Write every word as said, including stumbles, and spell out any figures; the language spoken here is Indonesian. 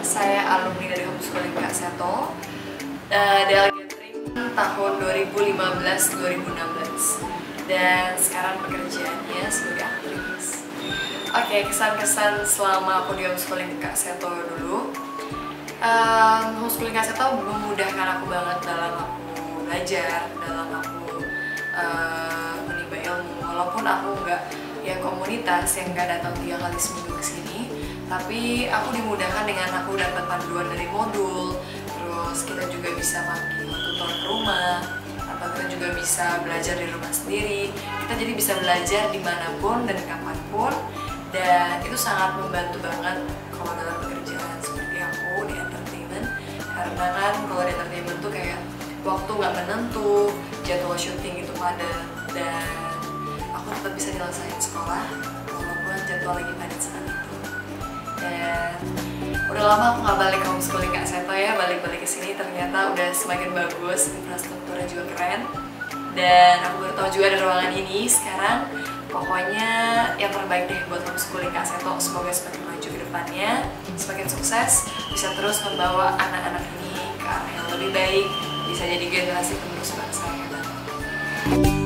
saya alumni dari Homeschooling Kak Seto, uh, Delegating tahun dua ribu lima belas dua ribu enam belas, dan sekarang pekerjaannya sebagai aktris. Oke, kesan-kesan selama aku di Homeschooling Kak Seto dulu. um, Homeschooling Kak Seto memudahkan aku banget dalam aku belajar, dalam aku uh, menimba ilmu. Walaupun aku nggak ya komunitas yang nggak datang tiga kali seminggu ke sini, tapi aku dimudahkan dengan aku dapat panduan dari modul. Terus kita juga bisa panggil tutor ke rumah, atau kita juga bisa belajar di rumah sendiri. Kita jadi bisa belajar dimanapun dan kapanpun, dan itu sangat membantu banget kalau dalam pekerjaan seperti aku di entertainment. Karena kan kalau di entertainment tuh kayak waktu nggak menentu, jadwal syuting itu padat, dan aku tetap bisa nyelesain sekolah walaupun jadwal lagi padat saat itu. Dan udah lama aku nggak balik ke Homeschooling Kak Seto ya, balik-balik ke sini ternyata udah semakin bagus, infrastrukturnya juga keren, dan aku baru tahu juga ada ruangan ini sekarang. Pokoknya yang terbaik deh buat Homeschooling Kak Seto, semoga semakin maju ke depannya, semakin sukses, bisa terus membawa anak-anak ini ke arah yang lebih baik, bisa jadi generasi penerus bangsa yang hebat.